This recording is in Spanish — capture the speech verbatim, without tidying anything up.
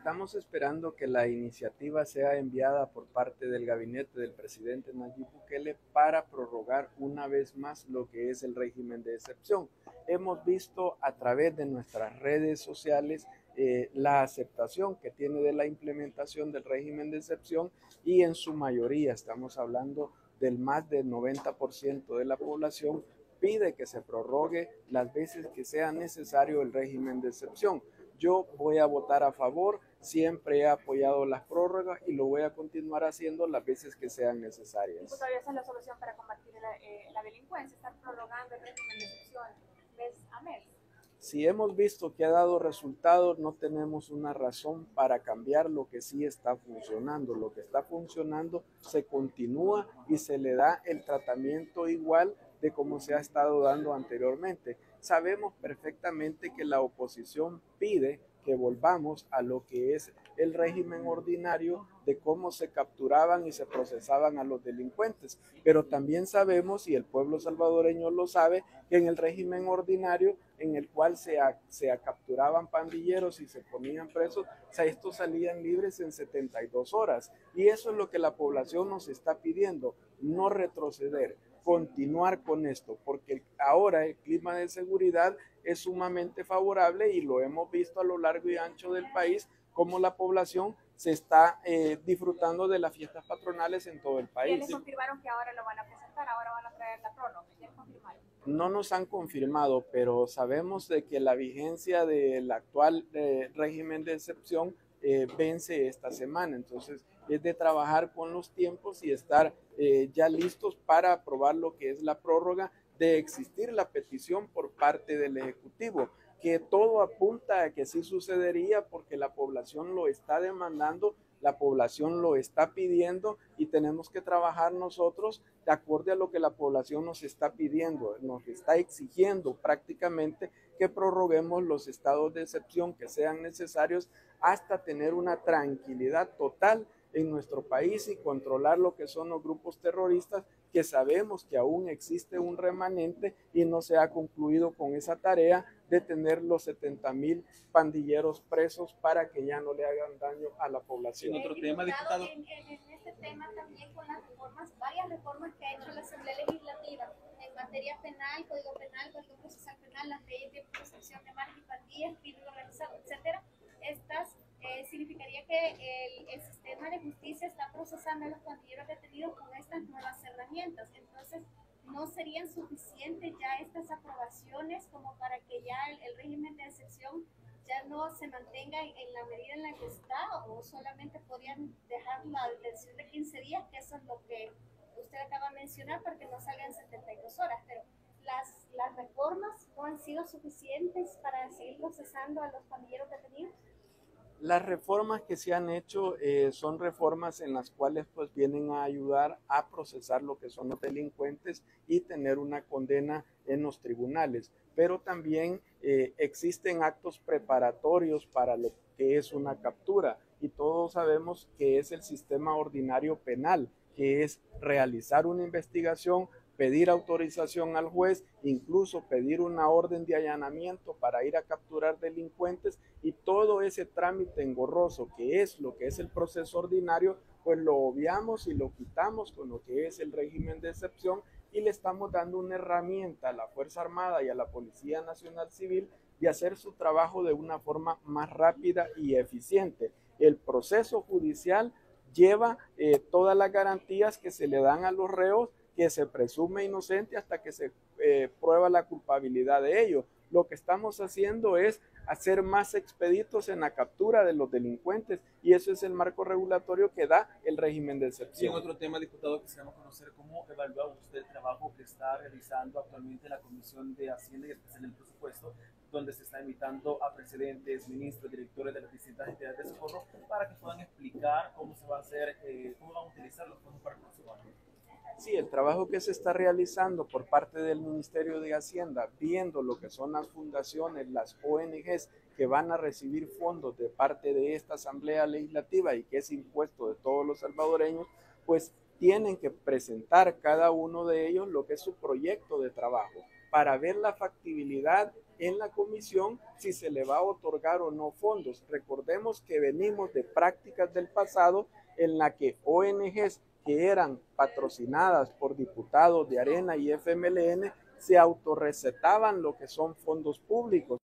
estamos esperando que la iniciativa sea enviada por parte del gabinete del presidente Nayib Bukele para prorrogar una vez más lo que es el régimen de excepción. Hemos visto a través de nuestras redes sociales eh, la aceptación que tiene de la implementación del régimen de excepción y en su mayoría, estamos hablando del más del noventa por ciento de la población, pide que se prorrogue las veces que sea necesario el régimen de excepción. Yo voy a votar a favor, siempre he apoyado las prórrogas y lo voy a continuar haciendo las veces que sean necesarias. Diputado, esa es la solución para combatir la, eh, la delincuencia, estar prorrogando el régimen de excepción mes a mes. Si hemos visto que ha dado resultados, no tenemos una razón para cambiar lo que sí está funcionando. Lo que está funcionando se continúa y se le da el tratamiento igual de como se ha estado dando anteriormente. Sabemos perfectamente que la oposición pide que volvamos a lo que es el régimen ordinario de cómo se capturaban y se procesaban a los delincuentes, pero también sabemos, y el pueblo salvadoreño lo sabe, que en el régimen ordinario en el cual se, a, se a capturaban pandilleros y se ponían presos, o sea, estos salían libres en setenta y dos horas, y eso es lo que la población nos está pidiendo, no retroceder, continuar con esto, porque ahora el clima de seguridad es sumamente favorable y lo hemos visto a lo largo y ancho del país, como la población se está eh, disfrutando de las fiestas patronales en todo el país. ¿Ya les confirmaron que ahora lo van a presentar, ahora van a traer la prórroga? ¿Ya les confirmaron? No nos han confirmado, pero sabemos de que la vigencia del actual eh, régimen de excepción eh, vence esta semana, entonces es de trabajar con los tiempos y estar eh, ya listos para aprobar lo que es la prórroga, de existir la petición por parte del Ejecutivo, que todo apunta a que sí sucedería porque la población lo está demandando, la población lo está pidiendo y tenemos que trabajar nosotros de acuerdo a lo que la población nos está pidiendo, nos está exigiendo prácticamente que prorroguemos los estados de excepción que sean necesarios hasta tener una tranquilidad total en nuestro país y controlar lo que son los grupos terroristas, que sabemos que aún existe un remanente y no se ha concluido con esa tarea de tener los setenta mil pandilleros presos para que ya no le hagan daño a la población. Eh, otro tema, diputado, en, en, en este tema también con las reformas, varias reformas que ha hecho la Asamblea Legislativa en materia penal, Código Penal, Código Procesal Penal, las leyes de protección de maras y pandillas, crimen organizado, etcétera. Estas eh, significaría que el, el sistema de justicia está procesando a los pandilleros detenidos con estas nuevas herramientas. Entonces, ¿no serían suficientes ya estas aprobaciones como para que ya el, el régimen de excepción ya no se mantenga en, en la medida en la que está, o solamente podrían dejar la detención de quince días, que eso es lo que usted acaba de mencionar, para que no salgan setenta y dos horas? Pero las, las reformas no han sido suficientes para seguir procesando a los pandilleros detenidos. Las reformas que se han hecho eh, son reformas en las cuales pues vienen a ayudar a procesar lo que son los delincuentes y tener una condena en los tribunales, pero también eh, existen actos preparatorios para lo que es una captura y todos sabemos que es el sistema ordinario penal, que es realizar una investigación, pedir autorización al juez, incluso pedir una orden de allanamiento para ir a capturar delincuentes, y todo ese trámite engorroso que es lo que es el proceso ordinario, pues lo obviamos y lo quitamos con lo que es el régimen de excepción y le estamos dando una herramienta a la Fuerza Armada y a la Policía Nacional Civil de hacer su trabajo de una forma más rápida y eficiente. El proceso judicial lleva eh, todas las garantías que se le dan a los reos, que se presume inocente hasta que se eh, prueba la culpabilidad de ellos. Lo que estamos haciendo es hacer más expeditos en la captura de los delincuentes y eso es el marco regulatorio que da el régimen de excepción. Y en otro tema, diputado, quisiéramos conocer cómo evalúa usted el trabajo que está realizando actualmente la Comisión de Hacienda y Especial del Presupuesto, donde se está invitando a presidentes, ministros, directores de las distintas entidades de socorro para que puedan explicar cómo se va a hacer, eh, cómo van a utilizar los fondos para el próximo año. Sí, el trabajo que se está realizando por parte del Ministerio de Hacienda, viendo lo que son las fundaciones, las O N Ges que van a recibir fondos de parte de esta Asamblea Legislativa y que es impuesto de todos los salvadoreños, pues tienen que presentar cada uno de ellos lo que es su proyecto de trabajo para ver la factibilidad en la comisión si se le va a otorgar o no fondos. Recordemos que venimos de prácticas del pasado en la que O N Ges que eran patrocinadas por diputados de Arena y F M L N se autorrecetaban lo que son fondos públicos.